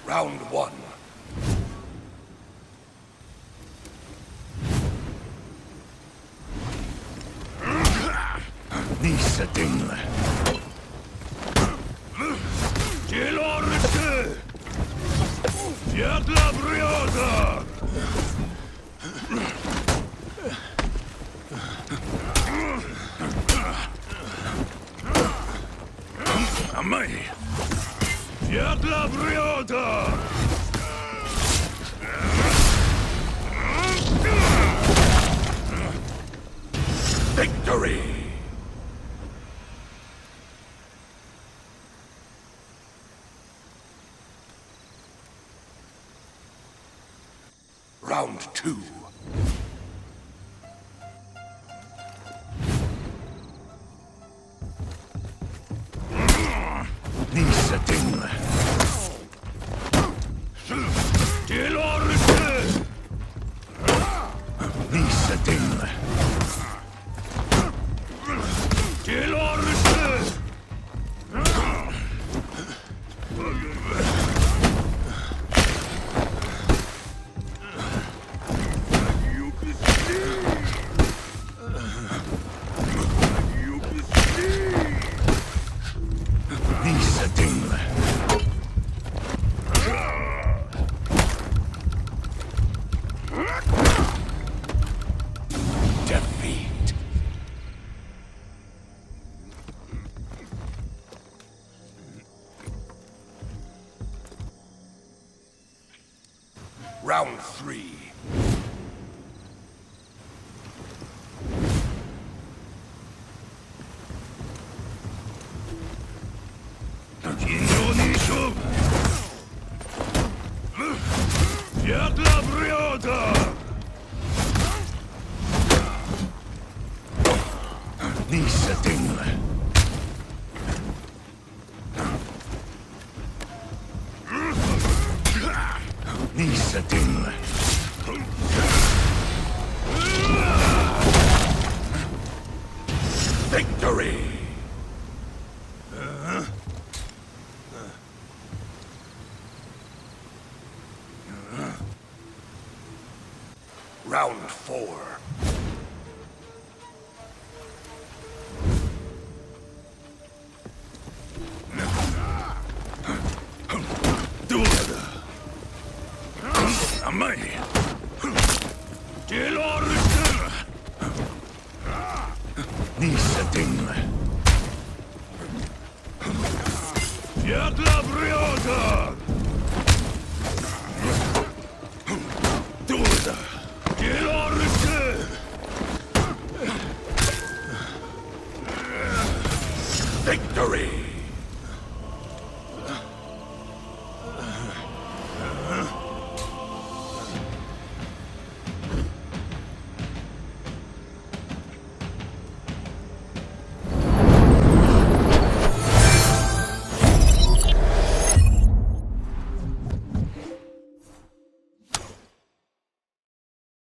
Round one. Nisse Dingle. Gelorte! Jävla bröder! Amai! Jävla bröder! Victory! Round two. Nisse Dingle. Gelorte! Nisse Dingle. Gelorte! Nisse Dingle. Defeat. Round three. Jävla bröder! Nisse Dingle. Nisse Dingle. Victory! Round four. Döda! Amai! Gelorte! Nisse Dingle. Jävla bröder! Döda! Gelorte! Victory!